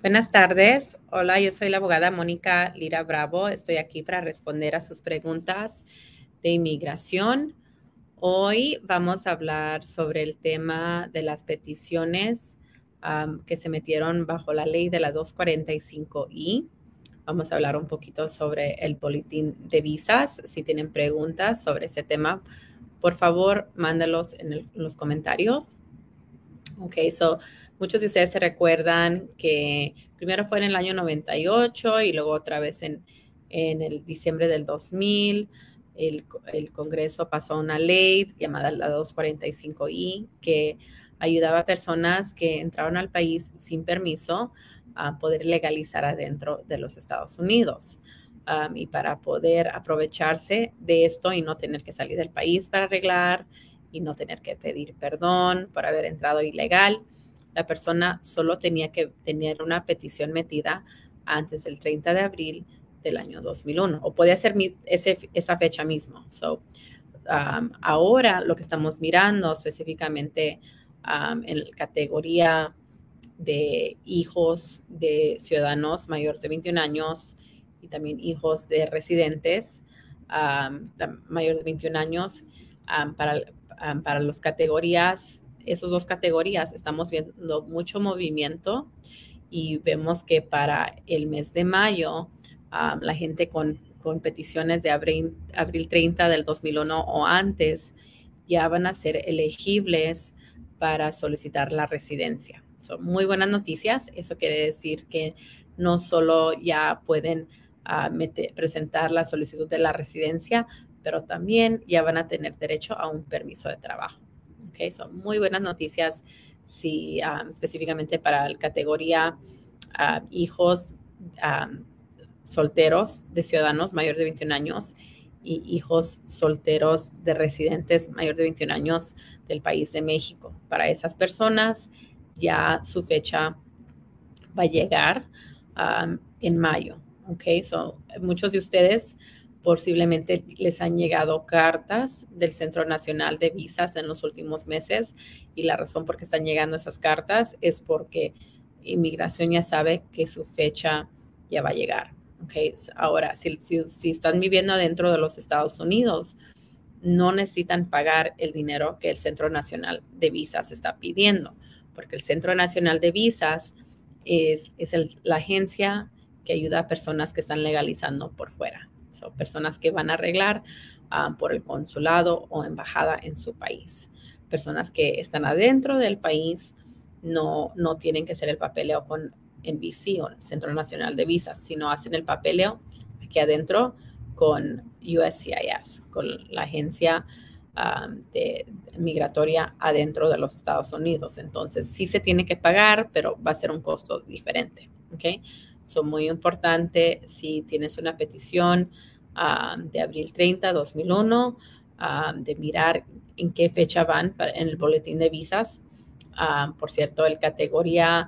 Buenas tardes. Hola, yo soy la abogada Mónica Lira Bravo. Estoy aquí para responder a sus preguntas de inmigración. Hoy vamos a hablar sobre el tema de las peticiones que se metieron bajo la ley de la 245I. Vamos a hablar un poquito sobre el boletín de visas. Si tienen preguntas sobre ese tema, por favor, mándalos en los comentarios. Ok, muchos de ustedes se recuerdan que primero fue en el año 98 y luego otra vez en el diciembre del 2000. El Congreso pasó una ley llamada la 245I que ayudaba a personas que entraron al país sin permiso a poder legalizar adentro de los Estados Unidos. Y para poder aprovecharse de esto y no tener que salir del país para arreglar y no tener que pedir perdón por haber entrado ilegal. La persona solo tenía que tener una petición metida antes del 30 de abril del año 2001, o puede ser esa fecha mismo. Ahora lo que estamos mirando específicamente en la categoría de hijos de ciudadanos mayores de 21 años y también hijos de residentes mayores de 21 años para las categorías, esas dos categorías, estamos viendo mucho movimiento y vemos que para el mes de mayo, la gente con peticiones de abril 30 del 2001 o antes ya van a ser elegibles para solicitar la residencia. Son muy buenas noticias. Eso quiere decir que no solo ya pueden presentar la solicitud de la residencia, pero también ya van a tener derecho a un permiso de trabajo. Okay, son muy buenas noticias si, específicamente para la categoría hijos solteros de ciudadanos mayores de 21 años y hijos solteros de residentes mayores de 21 años del país de México. Para esas personas ya su fecha va a llegar en mayo. Okay, muchos de ustedes posiblemente les han llegado cartas del Centro Nacional de Visas en los últimos meses y la razón por qué están llegando esas cartas es porque inmigración ya sabe que su fecha ya va a llegar. Okay, ahora, si están viviendo dentro de los Estados Unidos, no necesitan pagar el dinero que el Centro Nacional de Visas está pidiendo, porque el Centro Nacional de Visas es la agencia que ayuda a personas que están legalizando por fuera. Son personas que van a arreglar por el consulado o embajada en su país. Personas que están adentro del país no tienen que hacer el papeleo con NVC o el Centro Nacional de Visas, sino hacen el papeleo aquí adentro con USCIS, con la agencia migratoria adentro de los Estados Unidos. Entonces, sí se tiene que pagar, pero va a ser un costo diferente. ¿Ok? Son muy importante si tienes una petición de abril 30, 2001, de mirar en qué fecha van en el boletín de visas. Por cierto, el categoría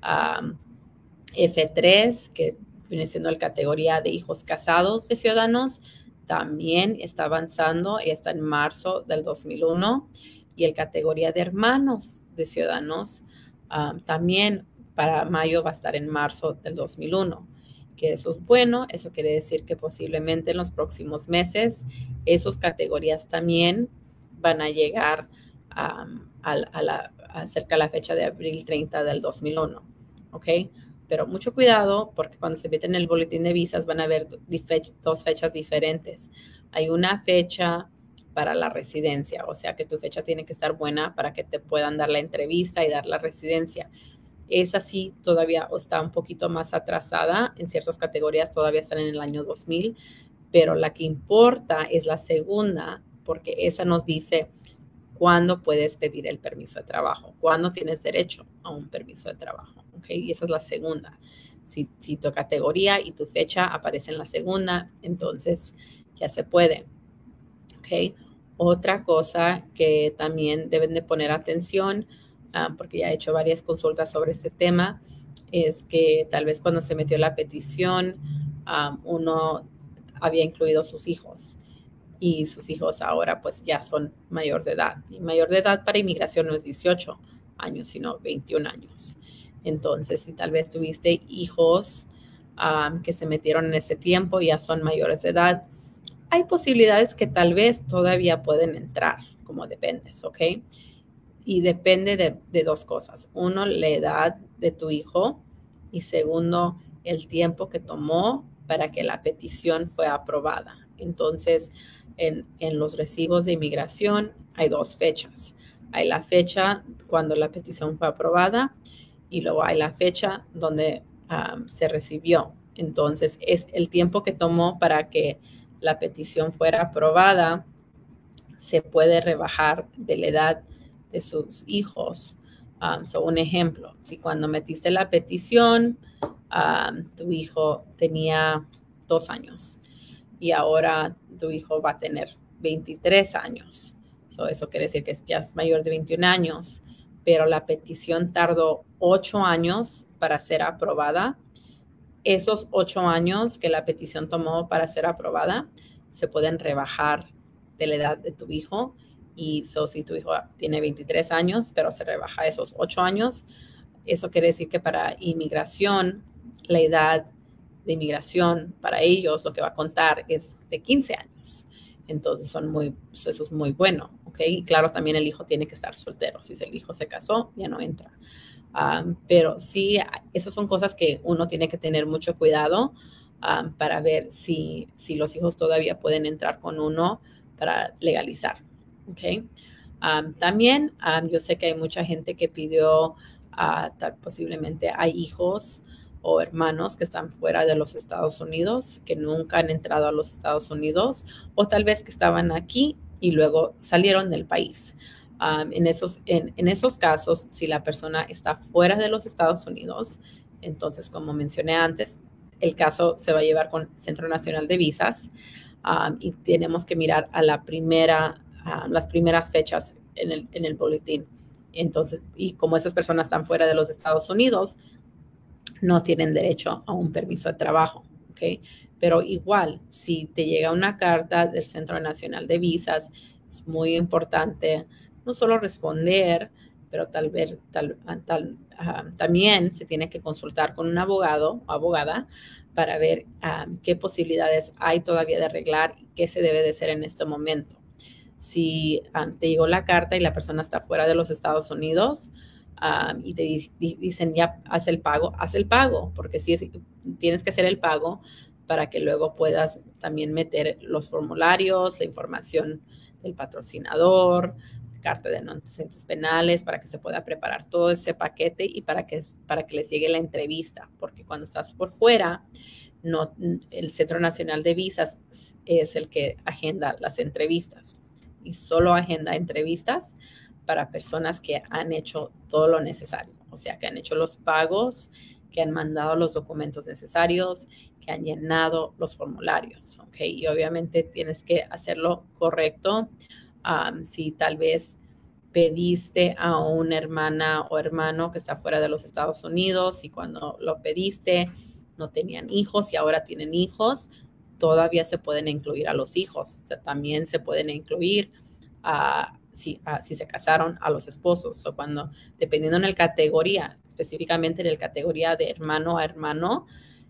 F3, que viene siendo la categoría de hijos casados de ciudadanos, también está avanzando y está en marzo del 2001. Y el categoría de hermanos de ciudadanos también para mayo va a estar en marzo del 2001. Que eso es bueno, eso quiere decir que posiblemente en los próximos meses esas categorías también van a llegar cerca de la fecha de abril 30 del 2001. ¿Ok? Pero mucho cuidado porque cuando se meten en el boletín de visas van a ver dos fechas diferentes. Hay una fecha para la residencia, o sea que tu fecha tiene que estar buena para que te puedan dar la entrevista y dar la residencia. Esa sí todavía está un poquito más atrasada, en ciertas categorías todavía están en el año 2000, pero la que importa es la segunda, porque esa nos dice cuándo puedes pedir el permiso de trabajo, cuándo tienes derecho a un permiso de trabajo. ¿Okay? Y esa es la segunda. Si tu categoría y tu fecha aparecen en la segunda, entonces ya se puede. ¿Okay? Otra cosa que también deben de poner atención, porque ya he hecho varias consultas sobre este tema, es que tal vez cuando se metió la petición, uno había incluido sus hijos y sus hijos ahora pues ya son mayor de edad. Y mayor de edad para inmigración no es 18 años, sino 21 años. Entonces, si tal vez tuviste hijos que se metieron en ese tiempo y ya son mayores de edad, hay posibilidades que tal vez todavía pueden entrar, como dependes, ¿ok? Y depende de dos cosas. Uno, la edad de tu hijo y segundo, el tiempo que tomó para que la petición fue aprobada. Entonces, en los recibos de inmigración hay dos fechas. Hay la fecha cuando la petición fue aprobada y luego hay la fecha donde se recibió. Entonces, es el tiempo que tomó para que la petición fuera aprobada, se puede rebajar de la edad de sus hijos. Un ejemplo, si cuando metiste la petición, tu hijo tenía 2 años y ahora tu hijo va a tener 23 años. Eso quiere decir que ya es mayor de 21 años, pero la petición tardó 8 años para ser aprobada. Esos 8 años que la petición tomó para ser aprobada se pueden rebajar de la edad de tu hijo. Y si tu hijo tiene 23 años, pero se rebaja esos 8 años, eso quiere decir que para inmigración, la edad de inmigración para ellos lo que va a contar es de 15 años. Entonces eso es muy bueno, ¿ok? Y claro, también el hijo tiene que estar soltero. Si el hijo se casó, ya no entra. Pero sí, esas son cosas que uno tiene que tener mucho cuidado para ver si los hijos todavía pueden entrar con uno para legalizar. ¿Okay? También yo sé que hay mucha gente que pidió, posiblemente hay hijos o hermanos que están fuera de los Estados Unidos, que nunca han entrado a los Estados Unidos, o tal vez que estaban aquí y luego salieron del país. En esos casos, si la persona está fuera de los Estados Unidos, entonces, como mencioné antes, el caso se va a llevar con Centro Nacional de Visas y tenemos que mirar a las primeras fechas en el boletín. Entonces, y como esas personas están fuera de los Estados Unidos, no tienen derecho a un permiso de trabajo, ¿ok? Pero igual, si te llega una carta del Centro Nacional de Visas, es muy importante no solo responder, pero también se tiene que consultar con un abogado o abogada para ver qué posibilidades hay todavía de arreglar y qué se debe de hacer en este momento. Si te llegó la carta y la persona está fuera de los Estados Unidos y te dicen ya haz el pago, porque sí tienes que hacer el pago para que luego puedas también meter los formularios, la información del patrocinador, carta de antecedentes penales, para que se pueda preparar todo ese paquete y para que les llegue la entrevista, porque cuando estás por fuera, no, el Centro Nacional de Visas es el que agenda las entrevistas y solo agenda entrevistas para personas que han hecho todo lo necesario, o sea, que han hecho los pagos, que han mandado los documentos necesarios, que han llenado los formularios, ¿ok? Y obviamente tienes que hacerlo correcto. Si tal vez pediste a una hermana o hermano que está fuera de los Estados Unidos y cuando lo pediste no tenían hijos y ahora tienen hijos, todavía se pueden incluir a los hijos. O sea, también se pueden incluir si se casaron a los esposos o cuando, dependiendo en la categoría, específicamente en la categoría de hermano a hermano,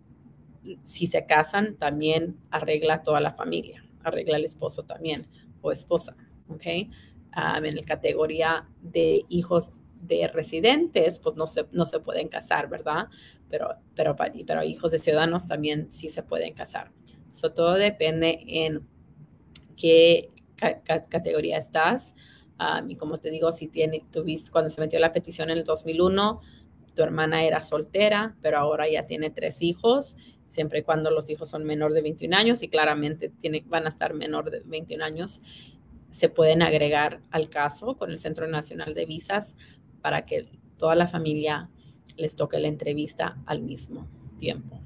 si se casan también arregla toda la familia, arregla el esposo también o esposa, ¿ok? En la categoría de hijos de residentes, pues no se pueden casar, ¿verdad? Pero hijos de ciudadanos también sí se pueden casar. Todo depende en qué categoría estás. Y como te digo, cuando se metió la petición en el 2001, tu hermana era soltera, pero ahora ya tiene 3 hijos, siempre y cuando los hijos son menor de 21 años y claramente van a estar menor de 21 años, se pueden agregar al caso con el Centro Nacional de Visas para que toda la familia les toque la entrevista al mismo tiempo.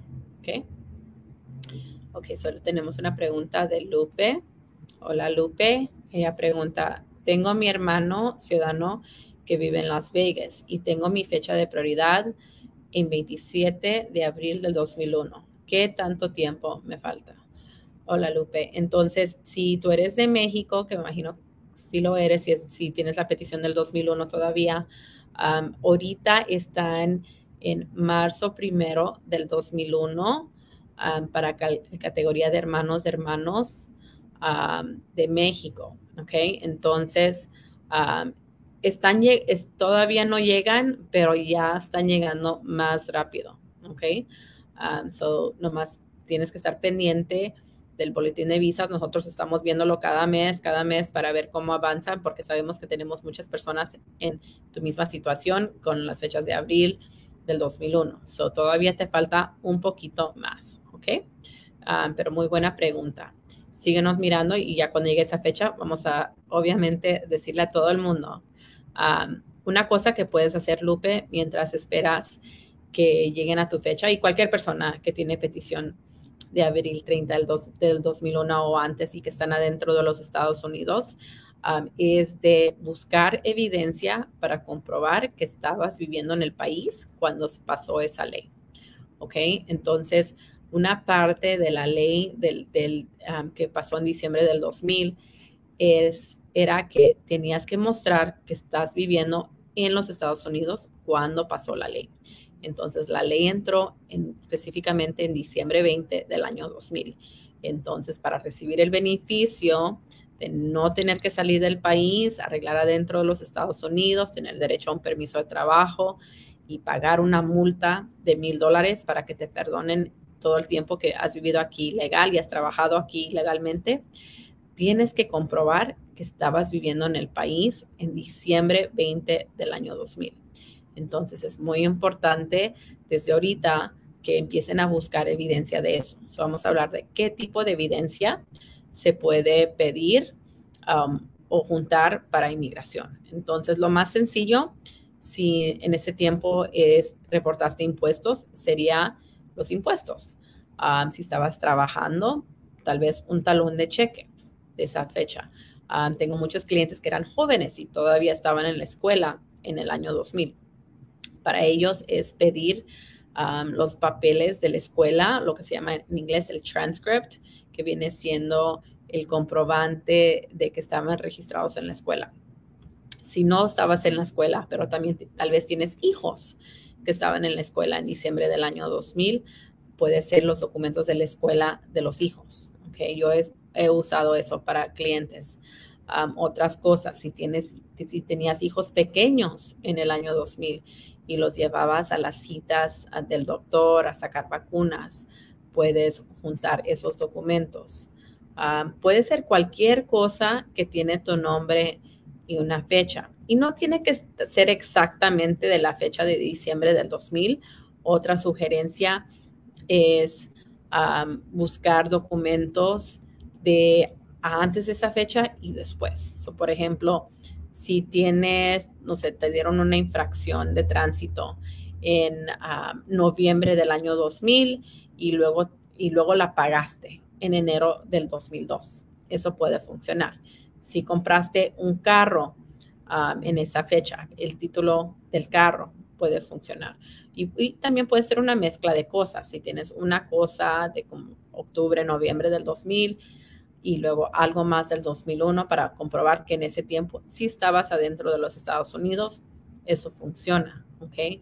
Ok, solo tenemos una pregunta de Lupe. Hola Lupe, ella pregunta, tengo a mi hermano ciudadano que vive en Las Vegas y tengo mi fecha de prioridad en 27 de abril del 2001. ¿Qué tanto tiempo me falta? Hola Lupe, entonces si tú eres de México, que me imagino si lo eres, si tienes la petición del 2001 todavía, ahorita están en marzo 1 del 2001 para categoría de hermanos de México, ¿ok? Entonces, todavía no llegan, pero ya están llegando más rápido, ¿ok? So, nomás tienes que estar pendiente del boletín de visas. Nosotros estamos viéndolo cada mes para ver cómo avanzan, porque sabemos que tenemos muchas personas en tu misma situación con las fechas de abril del 2001. So, todavía te falta un poquito más, ¿ok? Pero muy buena pregunta. Síguenos mirando y ya cuando llegue esa fecha vamos a, obviamente, decirle a todo el mundo. Una cosa que puedes hacer, Lupe, mientras esperas que lleguen a tu fecha, y cualquier persona que tiene petición de abril 30 del 2001 o antes y que están adentro de los Estados Unidos, es de buscar evidencia para comprobar que estabas viviendo en el país cuando pasó esa ley. ¿Ok? Entonces, una parte de la ley que pasó en diciembre del 2000 era que tenías que mostrar que estás viviendo en los Estados Unidos cuando pasó la ley. Entonces, la ley entró específicamente en diciembre 20 del año 2000. Entonces, para recibir el beneficio de no tener que salir del país, arreglar adentro de los Estados Unidos, tener derecho a un permiso de trabajo y pagar una multa de $1,000 para que te perdonen todo el tiempo que has vivido aquí legal y has trabajado aquí legalmente, tienes que comprobar que estabas viviendo en el país en diciembre 20 del año 2000. Entonces, es muy importante desde ahorita que empiecen a buscar evidencia de eso. Vamos a hablar de qué tipo de evidencia se puede pedir o juntar para inmigración. Entonces, lo más sencillo, si en ese tiempo reportaste impuestos, sería los impuestos. Si estabas trabajando, tal vez un talón de cheque de esa fecha. Tengo muchos clientes que eran jóvenes y todavía estaban en la escuela en el año 2000. Para ellos es pedir los papeles de la escuela, lo que se llama en inglés el transcript, que viene siendo el comprobante de que estaban registrados en la escuela. Si no estabas en la escuela, pero también tal vez tienes hijos que estaban en la escuela en diciembre del año 2000, puede ser los documentos de la escuela de los hijos. ¿Okay? Yo he usado eso para clientes. Otras cosas, si tenías hijos pequeños en el año 2000 y los llevabas a las citas del doctor a sacar vacunas, puedes juntar esos documentos. Puede ser cualquier cosa que tiene tu nombre y una fecha. Y no tiene que ser exactamente de la fecha de diciembre del 2000. Otra sugerencia es buscar documentos de antes de esa fecha y después. Por ejemplo, si tienes, no sé, te dieron una infracción de tránsito en noviembre del año 2000 y luego la pagaste en enero del 2002. Eso puede funcionar. Si compraste un carro en esa fecha, el título del carro puede funcionar. Y también puede ser una mezcla de cosas. Si tienes una cosa de como octubre, noviembre del 2000 y luego algo más del 2001 para comprobar que en ese tiempo sí estabas adentro de los Estados Unidos, eso funciona, ¿ok?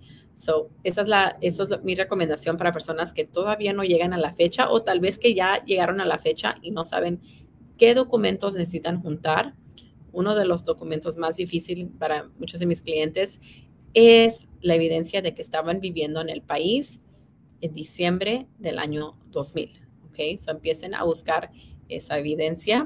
Esa es mi recomendación para personas que todavía no llegan a la fecha o tal vez que ya llegaron a la fecha y no saben qué documentos necesitan juntar. Uno de los documentos más difíciles para muchos de mis clientes es la evidencia de que estaban viviendo en el país en diciembre del año 2000. ¿Okay? Empiecen a buscar esa evidencia.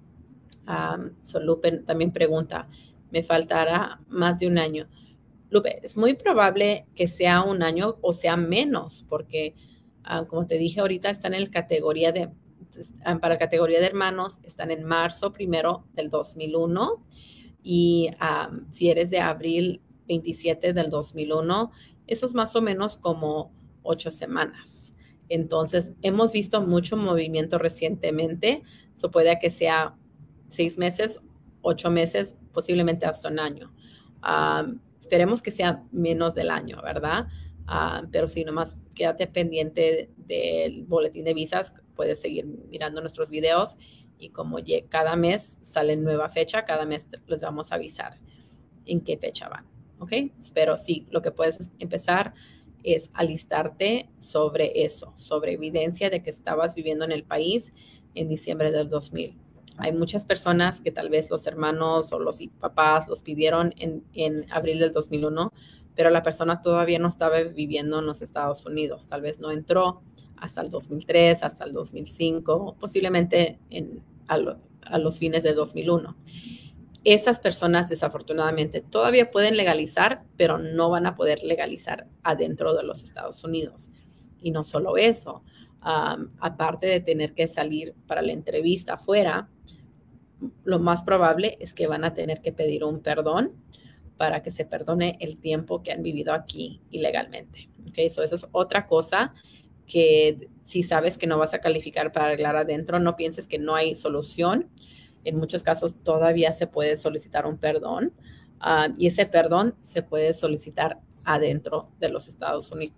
Lupe también pregunta, ¿me faltará más de un año? Lupe, es muy probable que sea un año o sea menos, porque como te dije ahorita, están en la categoría para la categoría de hermanos, están en marzo 1 del 2001 y si eres de abril 27 del 2001, eso es más o menos como 8 semanas. Entonces, hemos visto mucho movimiento recientemente. Eso puede que sea 6 meses, 8 meses, posiblemente hasta un año. Esperemos que sea menos del año, ¿verdad? Pero si nomás quédate pendiente del boletín de visas, puedes seguir mirando nuestros videos y como cada mes sale nueva fecha, cada mes les vamos a avisar en qué fecha van. ¿Ok? Pero sí, lo que puedes empezar es alistarte sobre eso, sobre evidencia de que estabas viviendo en el país en diciembre del 2000. Hay muchas personas que tal vez los hermanos o los papás los pidieron en abril del 2001, pero la persona todavía no estaba viviendo en los Estados Unidos. Tal vez no entró hasta el 2003, hasta el 2005, posiblemente a los fines del 2001. Esas personas desafortunadamente todavía pueden legalizar, pero no van a poder legalizar adentro de los Estados Unidos. Y no solo eso, aparte de tener que salir para la entrevista afuera, lo más probable es que van a tener que pedir un perdón para que se perdone el tiempo que han vivido aquí ilegalmente. Okay, so eso es otra cosa que si sabes que no vas a calificar para arreglar adentro, no pienses que no hay solución. En muchos casos todavía se puede solicitar un perdón y ese perdón se puede solicitar adentro de los Estados Unidos.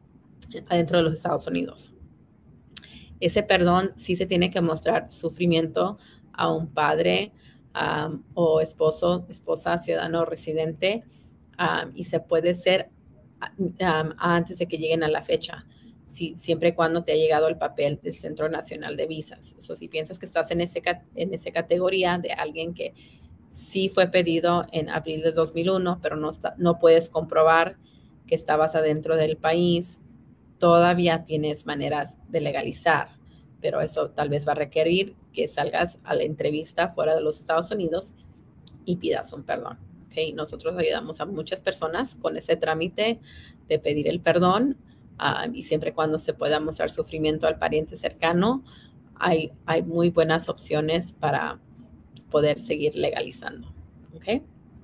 Ese perdón sí se tiene que mostrar sufrimiento a un padre o esposa, ciudadano residente y se puede hacer antes de que lleguen a la fecha. Siempre y cuando te ha llegado el papel del Centro Nacional de Visas. Si piensas que estás en esa categoría de alguien que sí fue pedido en abril de 2001, pero no puedes comprobar que estabas adentro del país, todavía tienes maneras de legalizar, pero eso tal vez va a requerir que salgas a la entrevista fuera de los Estados Unidos y pidas un perdón. ¿Okay? Nosotros ayudamos a muchas personas con ese trámite de pedir el perdón. Y siempre y cuando se pueda mostrar sufrimiento al pariente cercano, hay muy buenas opciones para poder seguir legalizando. ¿Okay?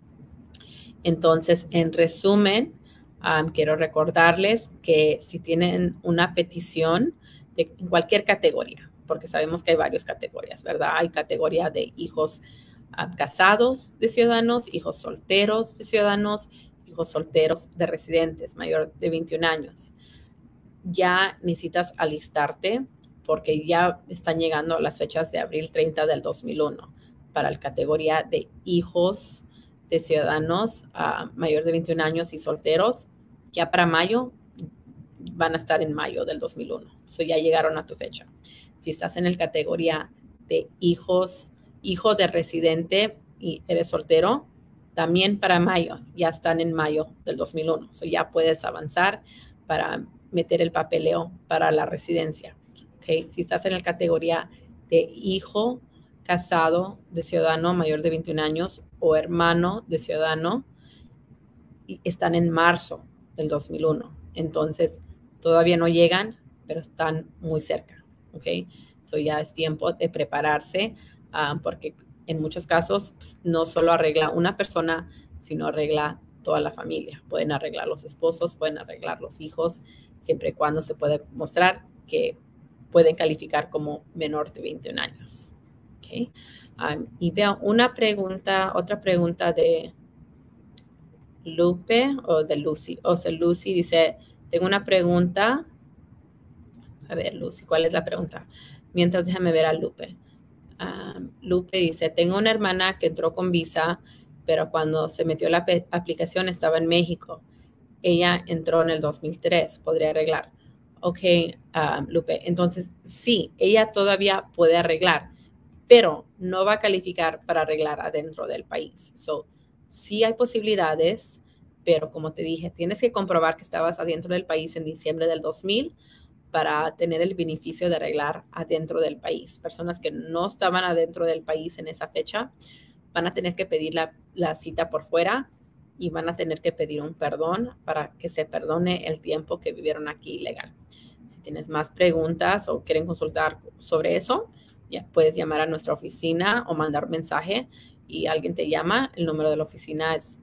Entonces, en resumen, quiero recordarles que si tienen una petición en cualquier categoría, porque sabemos que hay varias categorías, ¿verdad? Hay categoría de hijos casados de ciudadanos, hijos solteros de ciudadanos, hijos solteros de residentes mayor de 21 años. Ya necesitas alistarte porque ya están llegando las fechas de abril 30 del 2001 para la categoría de hijos de ciudadanos mayor de 21 años y solteros. Ya para mayo van a estar en mayo del 2001. Ya llegaron a tu fecha. Si estás en la categoría de hijo de residente y eres soltero, también para mayo, ya están en mayo del 2001. Ya puedes avanzar para meter el papeleo para la residencia. Okay. Si estás en la categoría de hijo casado de ciudadano mayor de 21 años o hermano de ciudadano, están en marzo del 2001. Entonces, todavía no llegan, pero están muy cerca. Okay. Ya es tiempo de prepararse porque en muchos casos pues, no solo arregla una persona, sino arregla toda la familia. Pueden arreglar los esposos, pueden arreglar los hijos, siempre y cuando se pueda mostrar que pueden calificar como menor de 21 años. Okay. Y veo otra pregunta de Lupe o de Lucy. Lucy dice, tengo una pregunta. A ver, Lucy, ¿cuál es la pregunta? Mientras déjame ver a Lupe. Lupe dice, tengo una hermana que entró con visa, pero cuando se metió la aplicación estaba en México. Ella entró en el 2003, podría arreglar. Ok, Lupe, entonces sí, ella todavía puede arreglar, pero no va a calificar para arreglar adentro del país. Sí hay posibilidades, pero como te dije, tienes que comprobar que estabas adentro del país en diciembre del 2000 para tener el beneficio de arreglar adentro del país. Personas que no estaban adentro del país en esa fecha van a tener que pedir la cita por fuera y van a tener que pedir un perdón para que se perdone el tiempo que vivieron aquí ilegal. Si tienes más preguntas o quieren consultar sobre eso, ya puedes llamar a nuestra oficina o mandar mensaje y alguien te llama. El número de la oficina es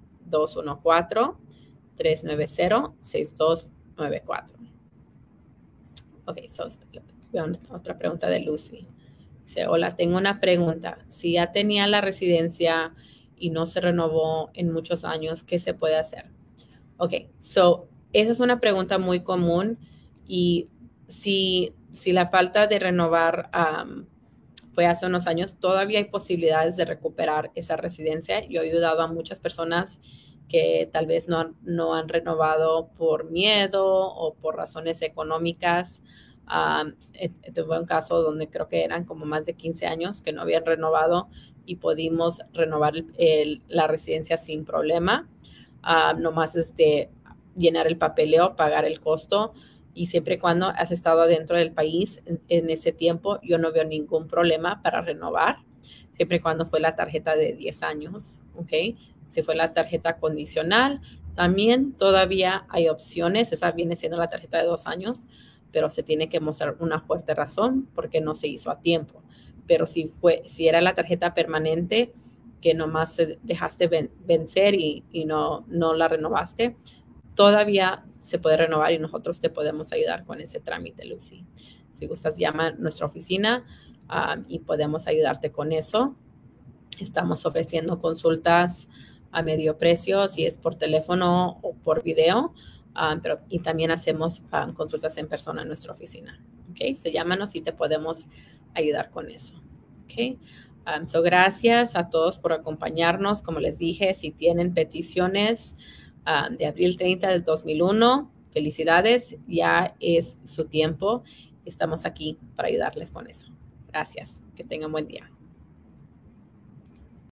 214-390-6294. Ok, otra pregunta de Lucy. Dice, hola, tengo una pregunta. Si ya tenía la residencia y no se renovó en muchos años, ¿qué se puede hacer? Ok, esa es una pregunta muy común y si la falta de renovar fue hace unos años, todavía hay posibilidades de recuperar esa residencia. Yo he ayudado a muchas personas que tal vez no han renovado por miedo o por razones económicas. Tuve un caso donde creo que eran como más de 15 años que no habían renovado y pudimos renovar la residencia sin problema. Nomás llenar el papeleo, pagar el costo, y siempre y cuando has estado adentro del país en ese tiempo, yo no veo ningún problema para renovar, siempre y cuando fue la tarjeta de 10 años, ¿ok? Si fue la tarjeta condicional, también todavía hay opciones. Esa viene siendo la tarjeta de 2 años, pero se tiene que mostrar una fuerte razón porque no se hizo a tiempo. Pero si era la tarjeta permanente que nomás dejaste vencer y no la renovaste, todavía se puede renovar y nosotros te podemos ayudar con ese trámite, Lucy. Si gustas, llama a nuestra oficina y podemos ayudarte con eso. Estamos ofreciendo consultas a medio precio, si es por teléfono o por video, y también hacemos consultas en persona en nuestra oficina. ¿Ok? So llámanos y te podemos ayudar con eso. ¿Ok? Gracias a todos por acompañarnos. Como les dije, si tienen peticiones de abril 30 del 2001, felicidades, ya es su tiempo. Estamos aquí para ayudarles con eso. Gracias. Que tengan buen día.